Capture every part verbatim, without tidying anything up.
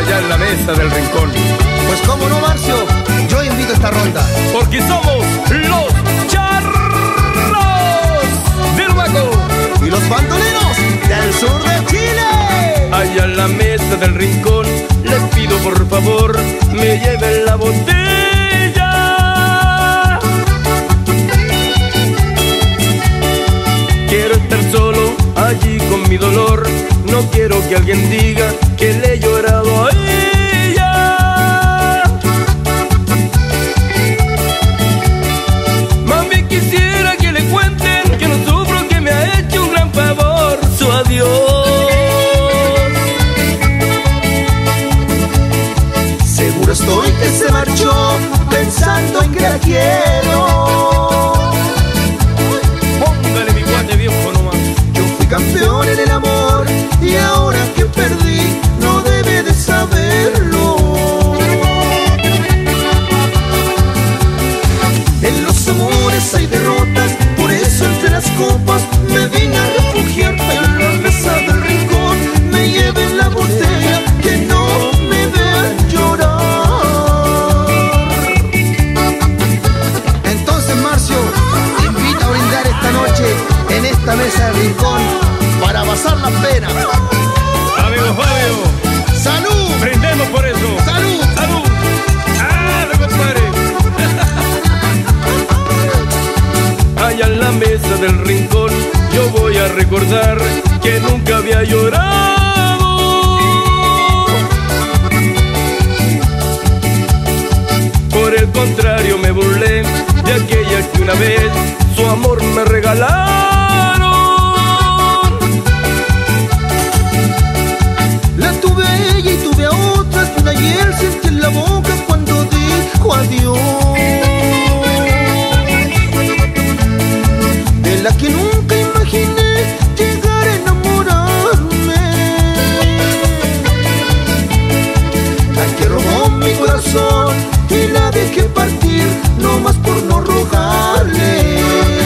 allá en la mesa del rincón. Pues cómo no, Marcio, yo invito a esta ronda. Porque somos los charros del Huaco y los bandoleros del sur de Chile. Allá en la mesa del rincón les pido por favor me lleven la botella. Quiero estar solo allí con mi dolor. No quiero que alguien diga que le he llorado a ella. Mami, quisiera que le cuenten que no sufro, que me ha hecho un gran favor su adiós. Seguro estoy que se marchó pensando en que la quiero. Póngale mi guante viejo nomás. Yo fui campeón en el amor y ahora que perdí no debe de saberlo. En los amores hay derrotas, por eso entre las copas me vine a refugiar. En la mesa del rincón me lleven la botella, que no me vean llorar. Entonces, Marcio, te invito a brindar esta noche en esta mesa del rincón para pasar la pena. Amigo Fabio, ¡salud! brindemos por eso. ¡Salud! ¡Salud! ¡Ah, compadre! Allá en la mesa del rincón yo voy a recordar que nunca había llorado. Por el contrario me burlé de aquella que una vez su amor me regalaron. La tuve a ella y tuve a otras, una hiel sentí en la boca cuando dijo adiós. De la que nunca imaginé llegar a enamorarme. La que robó mi corazón y la dejé partir, no más por no rogarle.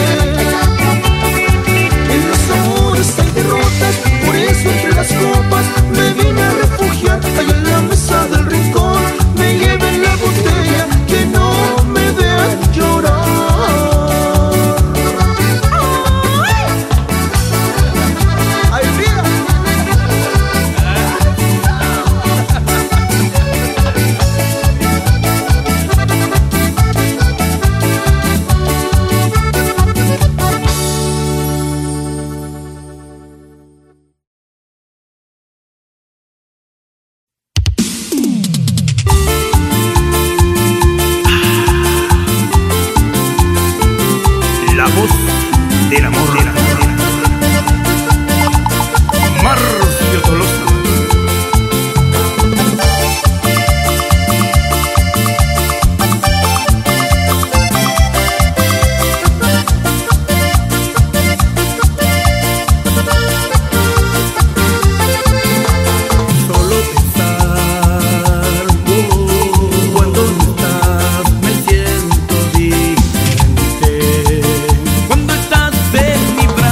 En los amores hay derrotas, por eso entre las copas me vine a refugiar. Allá en la mesa del rincón me lleven la botella, que no me vean llorar. ¡Ay, vida! La voz del amor, del amor. Marcio Tolosa. Solo pensar, oh, cuando no estás me siento diferente. Cuando estás en mi brazo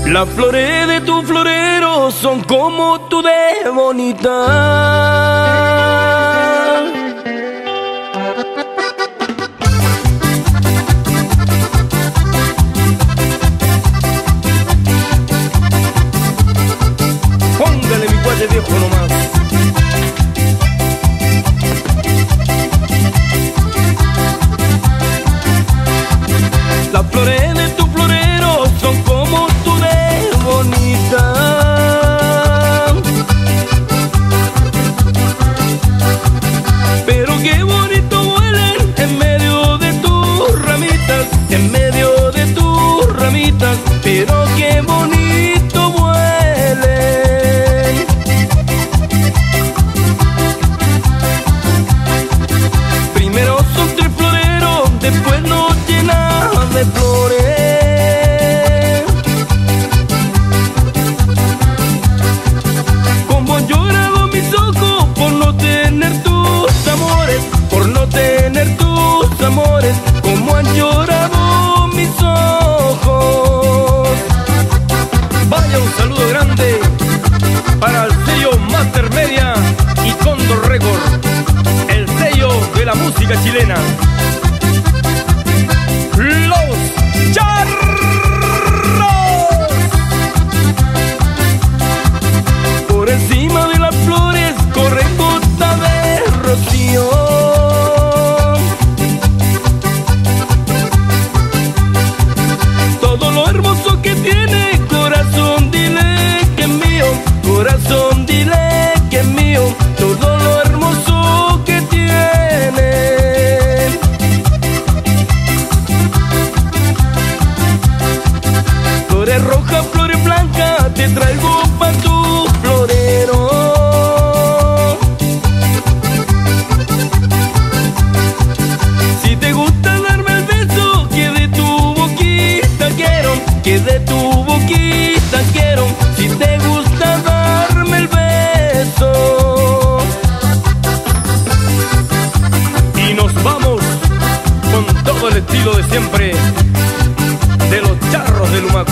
Las flores de tu florero son como tú de bonita. Póngale mi cuate viejo nomás. Las flores de tu florero son como tú de bonita. Pero qué bonito huelen en medio de tus ramitas, en medio de tus ramitas, pero qué bonito huelen. Primero son tres floreros, después nos llenan de flores. Como han llorado mis ojos por no tener tus amores, por no tener tus amores, como han llorado mis ojos. Vaya un saludo grande para el sello Master Media y Condor Record, el sello de la música chilena. Los Charros. Por encima de las flores corren gotas de rocío. Todo lo hermoso que tiene, corazón, dile que es mío. Corazón, dile que es mío. Todo lo hermoso que tiene. Flores rojas, flores blancas, te traigo pa' tu florero. Si te gusta darme el beso, que de tu boquita quiero, que de tu boquita quiero. Si te gusta darme el beso. Y nos vamos con todo el estilo de siempre de los Charros de Lumaco.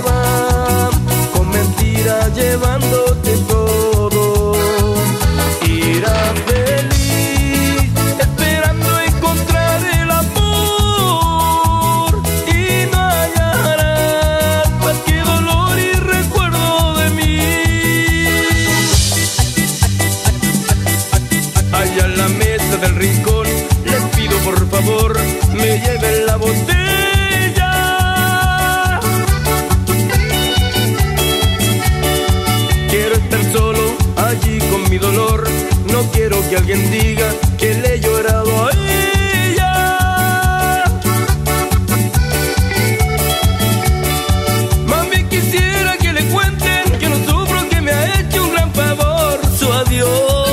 llevándote todo. Y del rincón, les pido por favor me lleven la botella. Quiero estar solo allí con mi dolor, no quiero que alguien diga que le he llorado a ella. Mami, quisiera que le cuenten que no sufro, que me ha hecho un gran favor su adiós.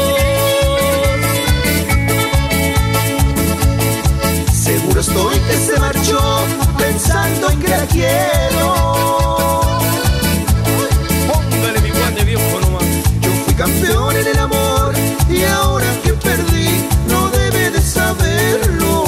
Seguro estoy que se marchó pensando en que la quiero. Póngale mi guante viejo nomás. Yo fui campeón en el amor y ahora que perdí no debe de saberlo.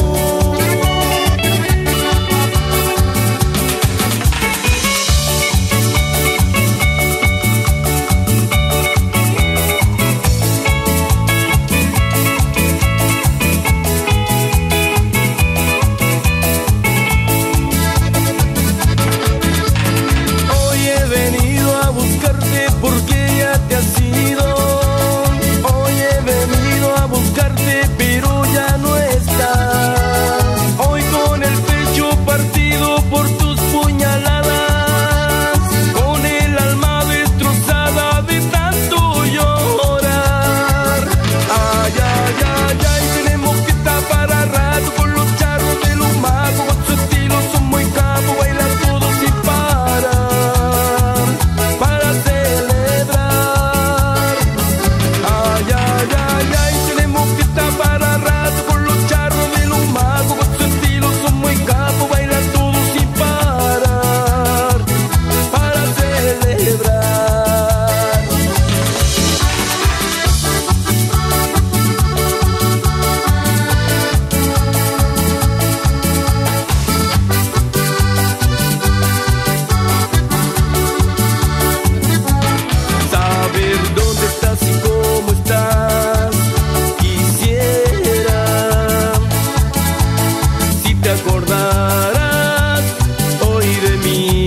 Hoy he venido a buscarte porque ya te has ido. Hoy he venido a buscarte pero ya no estás. Hoy con el pecho partido por tus puñaladas, con el alma destrozada de tanto llorar. Ay, ay, ay, ay, tenemos que estar para rato con los charros de los magos. Con su estilo son muy capos, bailan todos sin parar para celebrar. Ay, ay, ay, ay, tenemos que estar para rato con los charros de los magos. Con su estilo son muy capos, bailan todos sin parar para celebrar. Saber dónde estás y cómo estás, quisiera. Si te acordaras hoy de mí.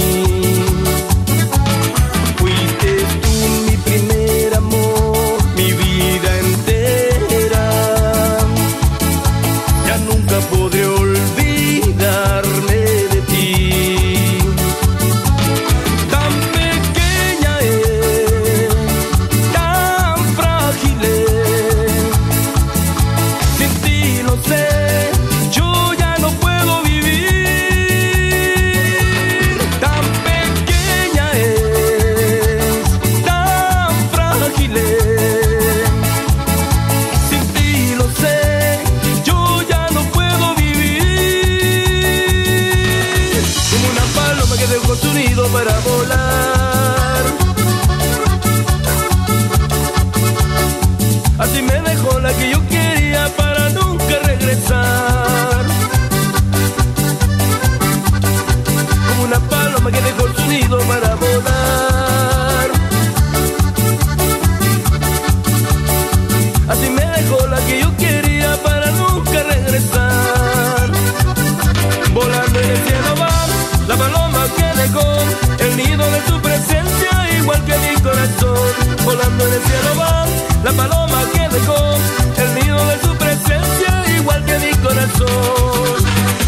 Fuiste tú mi primer amor, mi vida entera. Ya nunca podré olvidarme de ti. Tan pequeña es, tan frágil es. Sin ti lo sé, yo ya no puedo vivir. Tan pequeña es, tan frágil es. Sin ti lo sé, yo ya no puedo vivir. Como una paloma que dejó su nido para volar, así me dejó la que yo quería para nunca regresar. Como una paloma que dejó su nido para volar, así me dejó la que yo quería para nunca regresar. Volando en el cielo va la paloma que dejó el nido de su presencia, igual que mi corazón. Volando en el cielo va la paloma que dejó el nido de su presencia, igual que mi corazón.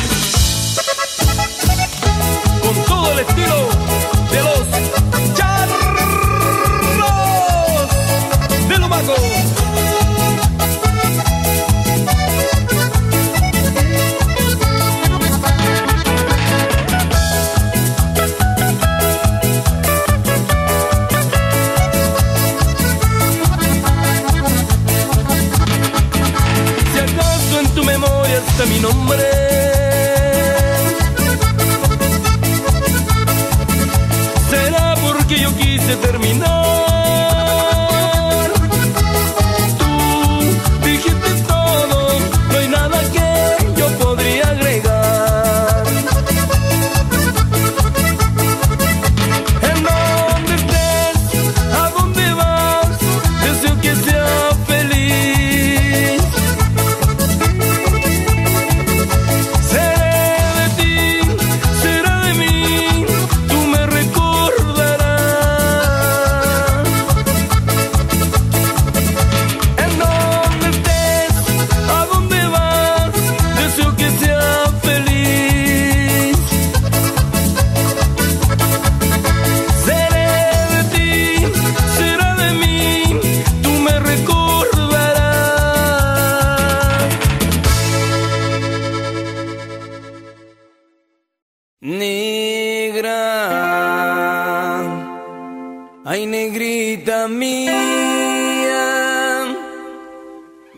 Con todo el estilo de los charros de Lumaco.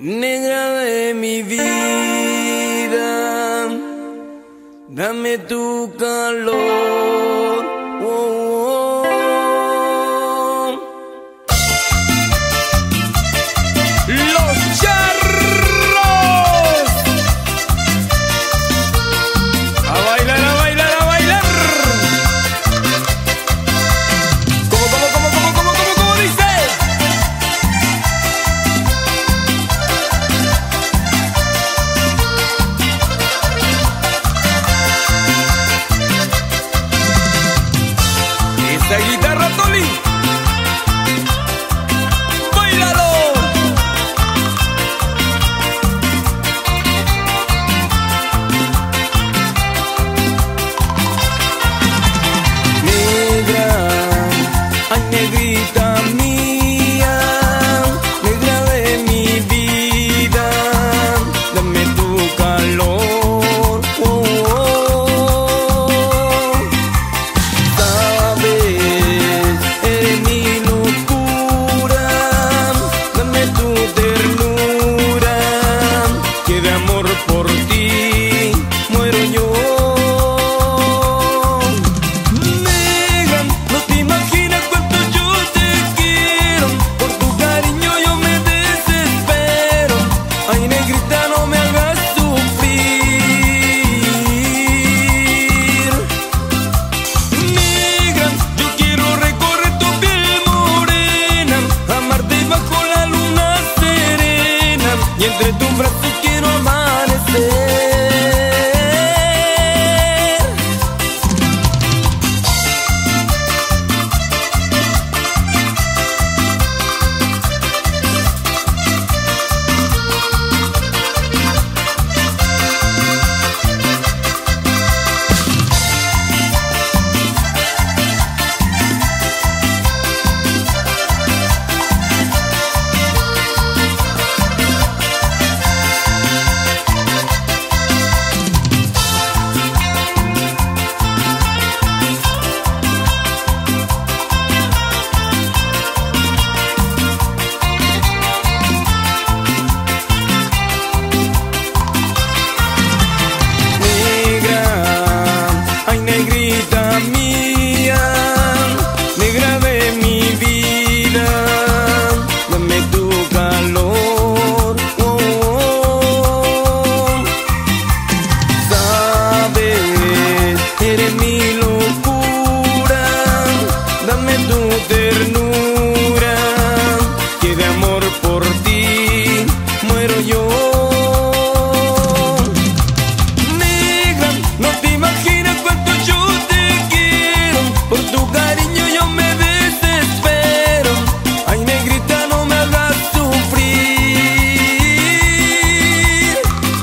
negra de mi vida, dame tu calor. Oh, oh. Los charros, a bailar, a bailar, a bailar. ¿Cómo, cómo, cómo, cómo, cómo, cómo, cómo dice? Esta guitarra, Toli, báilalo. Negra, ay negrita mía, negra de mi vida, dame tu calor. Oh, oh, oh. Sabes, eres mi locura, dame tu ternura, que de amor por ti muero yo. Negra, no te imaginas cuánto yo te quiero, por tu cariño yo me desespero. Ay negrita, no me hagas sufrir. Negra, yo quiero recorrer tu piel morena, amarte bajo la luna serena, y entre tus brazos quiero amanecer. Negra, ay negrita mía, negra de mi vida, dame tu calor. Oh, oh, oh. Sabes, eres mi locura, dame tu ternura, que de amor por ti muero yo. Negra, no te imaginas cuánto yo te quiero, por tu cariño yo me desespero. Ay negrita, no me hagas sufrir.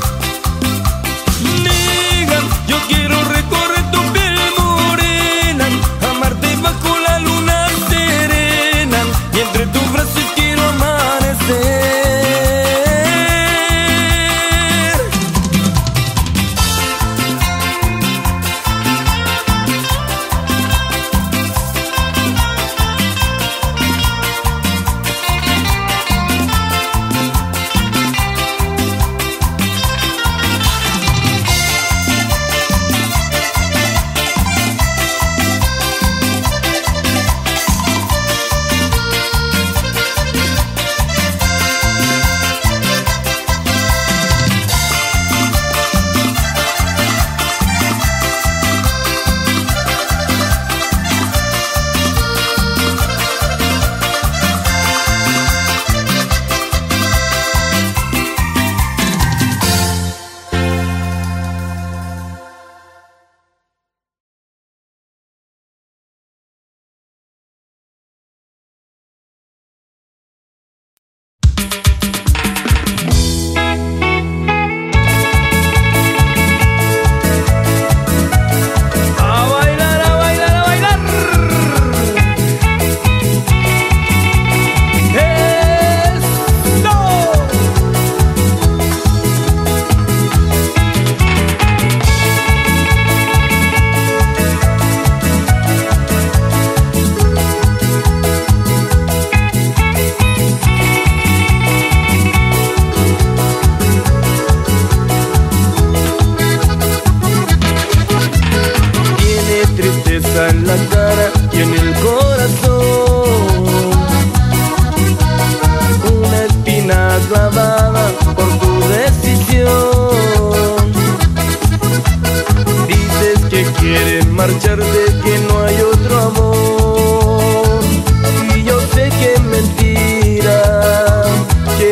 Negra, yo quiero recorrer tu piel morena, amarte bajo la luna serena, y entre tus brazos quiero amanecer.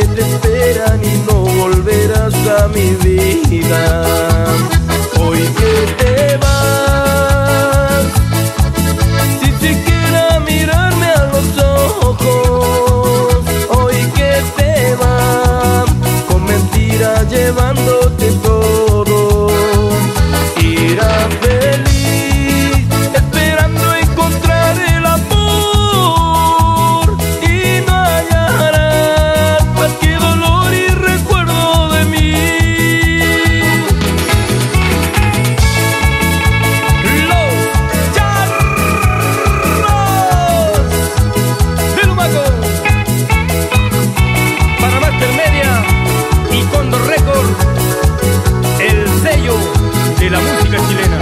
te esperan y no volverás a mi vida. Hoy que te vas, si siquiera mirarme a los ojos. Hoy que te vas, con mentiras llevándote todo. Irás feliz, esperando encontrar el amor, y no hallarás más que dolor y recuerdo de mí. Los Charros del Humaco, para Master Media y Condor Record, el sello de la música chilena.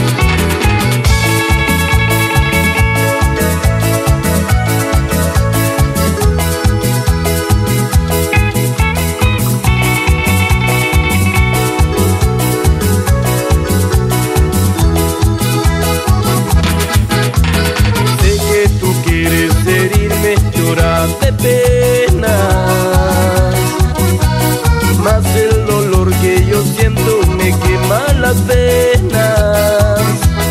Sé que tú quieres herirme, llorar de penas, mas el dolor que yo siento me quema las venas.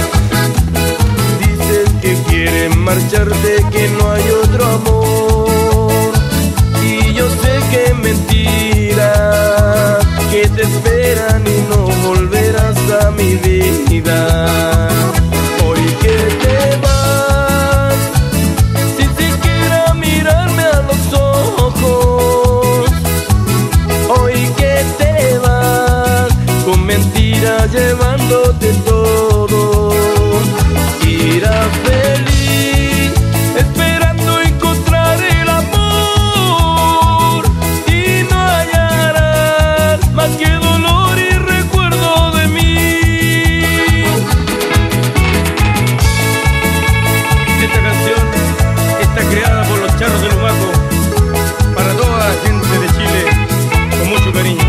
Dices que quieres marcharte, que no hay otro amor, y yo sé que es mentira, que te esperan y no volverás a mi vida. Hoy que te vas, si siquiera mirarme a los ojos. Hoy que te vas, con mentiras llevándote todo. Irás feliz, esperando encontrar el amor, y no hallarás más que dolor y recuerdo de mí. Esta canción está creada por los Charros del Humaco, para toda la gente de Chile, con mucho cariño.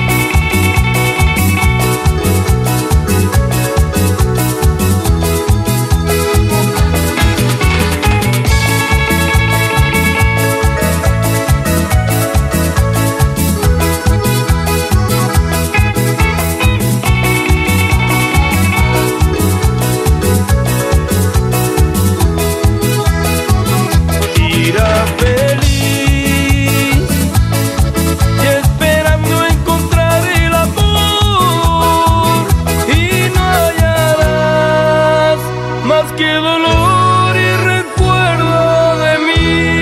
Irás feliz, y esperando encontrar el amor, y no hallarás más que dolor y recuerdo de mí.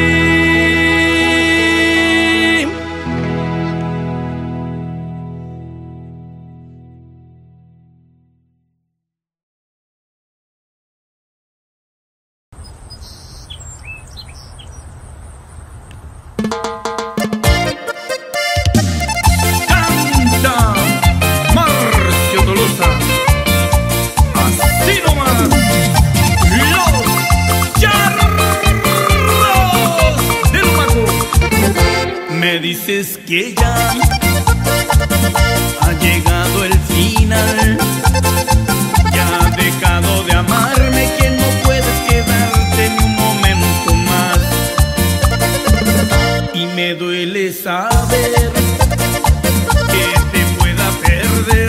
Canta Marcio Tolosa, así nomás. Los Charros del Humaco. Me dices que ya ha llegado el final, ya has dejado de amarme, que no puedes quedarte ni un momento más. Y me duele saber que te pueda perder,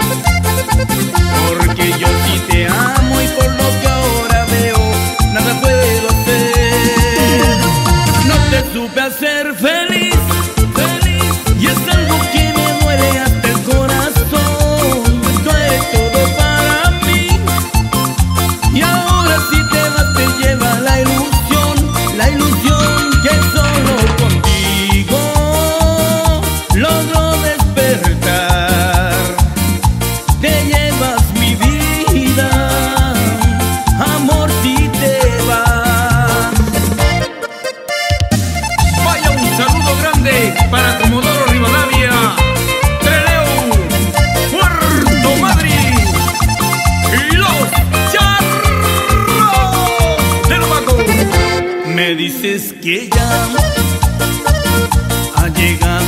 porque yo sí te amo y por lo que ahora veo nada puedo hacer. No te supe hacer feliz, feliz, y es algo que me duele hasta el corazón. Esto es todo para mí, y ahora si te vas te lleva la ilusión, la ilusión que solo contigo logro despertar. Te llevas mi vida, amor, si te vas. Vaya un saludo grande para Comodoro Rivadavia, Trelew, Puerto Madryn, y los Charros del Humaco. Me dices que ya ha llegado